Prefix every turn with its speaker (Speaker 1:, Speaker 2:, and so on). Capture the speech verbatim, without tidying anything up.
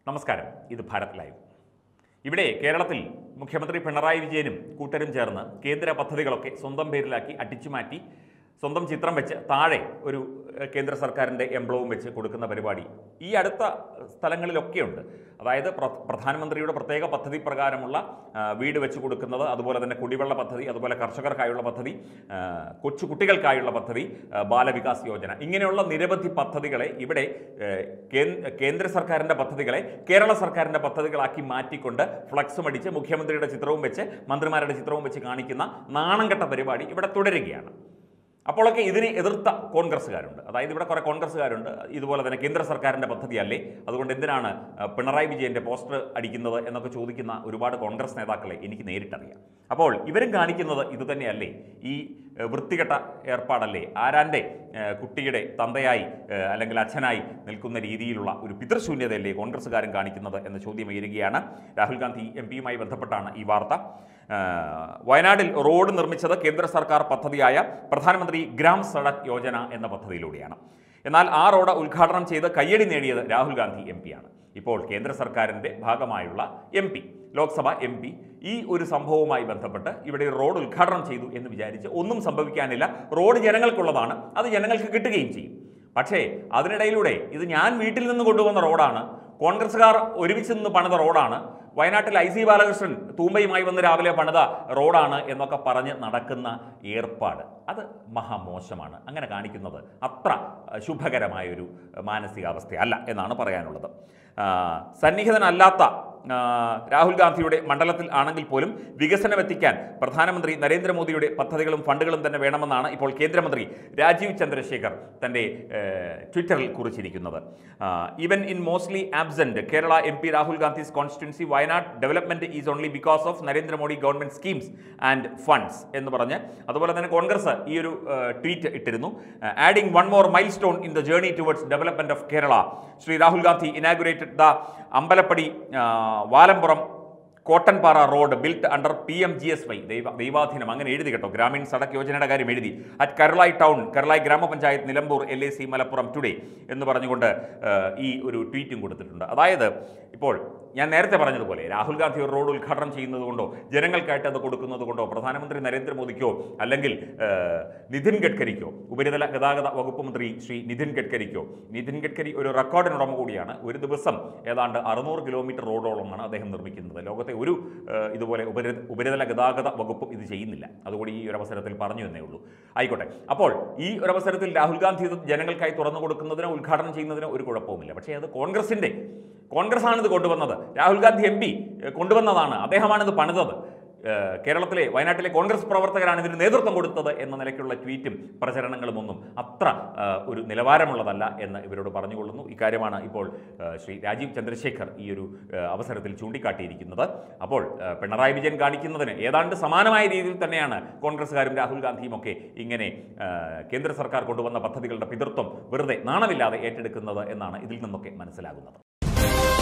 Speaker 1: നമസ്കാരം, ഇത് ഭാരത് ലൈവ്. ഇവിടെ കേരളത്തിൽ മുഖ്യമന്ത്രി പിണറായി വിജയനും കൂട്ടരും ചേർന്ന് കേന്ദ്ര പദ്ധതികളൊക്കെ സ്വന്തം പേരിലാക്കി അടിച്ചുമാറ്റി സ്വന്തം ചിത്രം വെച്ച് താഴെ ഒരു കേന്ദ്ര സർക്കാരിൻ്റെ എംബ്ലവും വെച്ച് കൊടുക്കുന്ന പരിപാടി ഈ അടുത്ത സ്ഥലങ്ങളിലൊക്കെയുണ്ട്. അതായത് പ്രധാനമന്ത്രിയുടെ പ്രത്യേക പദ്ധതി പ്രകാരമുള്ള വീട് വെച്ച് കൊടുക്കുന്നത്, അതുപോലെ തന്നെ കുടിവെള്ള പദ്ധതി, അതുപോലെ കർഷകർക്കായുള്ള പദ്ധതി, കൊച്ചു കുട്ടികൾക്കായുള്ള പദ്ധതി, ബാലവികാസ് യോജന, ഇങ്ങനെയുള്ള നിരവധി പദ്ധതികളെ ഇവിടെ കേന്ദ്ര സർക്കാരിൻ്റെ പദ്ധതികളെ കേരള സർക്കാരിൻ്റെ പദ്ധതികളാക്കി മാറ്റിക്കൊണ്ട് ഫ്ലക്സും അടിച്ച് മുഖ്യമന്ത്രിയുടെ ചിത്രവും വെച്ച് മന്ത്രിമാരുടെ ചിത്രവും വെച്ച് കാണിക്കുന്ന നാണംകെട്ട പരിപാടി ഇവിടെ തുടരുകയാണ്. അപ്പോഴൊക്കെ ഇതിനെ എതിർത്ത കോൺഗ്രസ്സുകാരുണ്ട്. അതായത് ഇവിടെ കുറേ കോൺഗ്രസ്സുകാരുണ്ട് ഇതുപോലെ തന്നെ കേന്ദ്ര സർക്കാരിൻ്റെ പദ്ധതിയല്ലേ, അതുകൊണ്ട് എന്തിനാണ് പിണറായി വിജയൻ്റെ പോസ്റ്റർ അടിക്കുന്നത് എന്നൊക്കെ ചോദിക്കുന്ന ഒരുപാട് കോൺഗ്രസ് നേതാക്കളെ എനിക്ക് നേരിട്ടറിയാം. അപ്പോൾ ഇവരും കാണിക്കുന്നത് ഇതുതന്നെയല്ലേ, ഈ വൃത്തികെട്ട ഏർപ്പാടല്ലേ, ആരാൻ്റെ കുട്ടിയുടെ തന്തയായി അല്ലെങ്കിൽ അച്ഛനായി നിൽക്കുന്ന രീതിയിലുള്ള ഒരു പിതൃശൂന്യതയല്ലേ കോൺഗ്രസ്സുകാരും കാണിക്കുന്നത് എന്ന ചോദ്യം ഉയരുകയാണ്. രാഹുൽ ഗാന്ധി എം പിയുമായി ബന്ധപ്പെട്ടാണ് ഈ വാർത്ത. വയനാട്ടിൽ റോഡ് നിർമ്മിച്ചത് കേന്ദ്ര സർക്കാർ പദ്ധതിയായ പ്രധാനമന്ത്രി ഗ്രാം സഡക് യോജന എന്ന പദ്ധതിയിലൂടെയാണ്. എന്നാൽ ആ റോഡ് ഉദ്ഘാടനം ചെയ്ത് കയ്യടി നേടിയത് രാഹുൽ ഗാന്ധി എം പിയാണ്. ഇപ്പോൾ കേന്ദ്ര സർക്കാരിൻ്റെ ഭാഗമായുള്ള M P, Lok Sabha M P ഈ ഒരു സംഭവവുമായി ബന്ധപ്പെട്ട് ഇവിടെ റോഡ് ഉദ്ഘാടനം ചെയ്തു എന്ന് വിചാരിച്ച് ഒന്നും സംഭവിക്കാനില്ല, റോഡ് ജനങ്ങൾക്കുള്ളതാണ്, അത് ജനങ്ങൾക്ക് കിട്ടുകയും ചെയ്യും. പക്ഷേ അതിനിടയിലൂടെ ഇത് ഞാൻ വീട്ടിൽ നിന്ന് കൊണ്ടുവന്ന റോഡാണ്, കോൺഗ്രസ്സുകാർ ഒരുമിച്ച് നിന്ന് പണിത റോഡാണ്, വയനാട്ടിൽ ഐ സി ബാലകൃഷ്ണൻ തൂമ്പയുമായി വന്ന് രാവിലെ പണിത റോഡാണ് എന്നൊക്കെ പറഞ്ഞ് നടക്കുന്ന ഏർപ്പാട് അത് മഹാമോശമാണ്. അങ്ങനെ കാണിക്കുന്നത് അത്ര ശുഭകരമായൊരു മാനസികാവസ്ഥയല്ല എന്നാണ് പറയാനുള്ളത്. സന്നിഹിതനല്ലാത്ത രാഹുൽ ഗാന്ധിയുടെ മണ്ഡലത്തിൽ ആണെങ്കിൽ പോലും വികസനം എത്തിക്കാൻ പ്രധാനമന്ത്രി നരേന്ദ്രമോദിയുടെ പദ്ധതികളും ഫണ്ടുകളും തന്നെ വേണമെന്നാണ് ഇപ്പോൾ കേന്ദ്രമന്ത്രി രാജീവ് ചന്ദ്രശേഖർ തൻ്റെ ട്വിറ്ററിൽ കുറിച്ചിരിക്കുന്നത്. Even in mostly absent Kerala M P Rahul Gandhi's constituency Wayanad development is only because of Narendra Modi government schemes and funds എന്ന് പറഞ്ഞ് അതുപോലെ തന്നെ കോൺഗ്രസ് ഈ ഒരു ട്വീറ്റ് ഇട്ടിരുന്നു. Adding one more milestone in the journey towards development of Kerala, Shri Rahul Gandhi inaugurated the Ambalappadi Valampuram Kottanpara road built under P M G S Y ദൈവ ദൈവാധീനം അങ്ങനെ എഴുതി കേട്ടോ, ഗ്രാമീൺ സഡക് യോജനയുടെ കാര്യം എഴുതി. അറ്റ് കരുളായി ടൗൺ, കരുളായി ഗ്രാമപഞ്ചായത്ത്, Nilambur, L A C Malappuram today എന്ന് പറഞ്ഞുകൊണ്ട് ഈ ഒരു ട്വീറ്റും കൊടുത്തിട്ടുണ്ട്. അതായത് ഇപ്പോൾ ഞാൻ നേരത്തെ പറഞ്ഞതുപോലെ രാഹുൽ ഗാന്ധി ഒരു റോഡ് ഉദ്ഘാടനം ചെയ്യുന്നത് കൊണ്ടോ ജനങ്ങൾക്കായിട്ട് അത് കൊടുക്കുന്നത് കൊണ്ടോ പ്രധാനമന്ത്രി നരേന്ദ്രമോദിക്കോ അല്ലെങ്കിൽ നിതിൻ ഗഡ്കരിക്കോ ഉപരിതല ഗതാഗത വകുപ്പ് മന്ത്രി ശ്രീ നിതിൻ ഗഡ്കരിക്കോ, നിതിൻ ഗഡ്കരി ഒരു റെക്കോർഡിനുടമ കൂടിയാണ്. ഒരു ദിവസം ഏതാണ്ട് അറുന്നൂറ് കിലോമീറ്റർ റോഡോളമാണ് അദ്ദേഹം നിർമ്മിക്കുന്നത്. ലോകത്തെ ഒരു ഇതുപോലെ ഉപരി ഉപരിതല ഗതാഗത വകുപ്പും ഇത് ചെയ്യുന്നില്ല. അതുകൂടി ഈ ഒരു അവസരത്തിൽ പറഞ്ഞു എന്നേ ഉള്ളൂ. ആയിക്കോട്ടെ, അപ്പോൾ ഈ ഒരു അവസരത്തിൽ രാഹുൽ ഗാന്ധി ഇത് ജനങ്ങൾക്കായി തുറന്നു കൊടുക്കുന്നതിനോ ഉദ്ഘാടനം ചെയ്യുന്നതിനോ ഒരു കുഴപ്പവുമില്ല. പക്ഷേ അത് കോൺഗ്രസിൻ്റെ കോൺഗ്രസ് ആണിത് കൊണ്ടുവന്നത്, രാഹുൽ ഗാന്ധി എം പി കൊണ്ടുവന്നതാണ്, അദ്ദേഹമാണിത് പണിതത്, കേരളത്തിലെ വയനാട്ടിലെ കോൺഗ്രസ് പ്രവർത്തകരാണ് ഇതിന് നേതൃത്വം കൊടുത്തത് എന്ന നിലയ്ക്കുള്ള ട്വീറ്റും പ്രചരണങ്ങളും ഒന്നും അത്ര ഒരു നിലവാരമുള്ളതല്ല എന്ന് ഇവരോട് പറഞ്ഞുകൊള്ളുന്നു. ഇക്കാര്യമാണ് ഇപ്പോൾ ശ്രീ രാജീവ് ചന്ദ്രശേഖർ ഈ ഒരു അവസരത്തിൽ ചൂണ്ടിക്കാട്ടിയിരിക്കുന്നത്. അപ്പോൾ പിണറായി വിജയൻ കാണിക്കുന്നതിന് ഏതാണ്ട് സമാനമായ രീതിയിൽ തന്നെയാണ് കോൺഗ്രസ്സുകാരും രാഹുൽ ഗാന്ധിയും ഒക്കെ ഇങ്ങനെ കേന്ദ്ര സർക്കാർ കൊണ്ടുവന്ന പദ്ധതികളുടെ പിതൃത്വം വെറുതെ നാണമില്ലാതെ ഏറ്റെടുക്കുന്നത് എന്നാണ് ഇതിൽ നിന്നൊക്കെ മനസ്സിലാകുന്നത്.